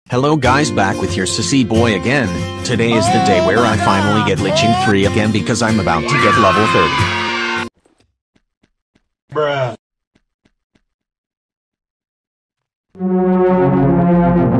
Hello guys, back with your sissy boy again. Today is the day where I finally get Leeching 3 again because I'm about to get level 30. Bruh.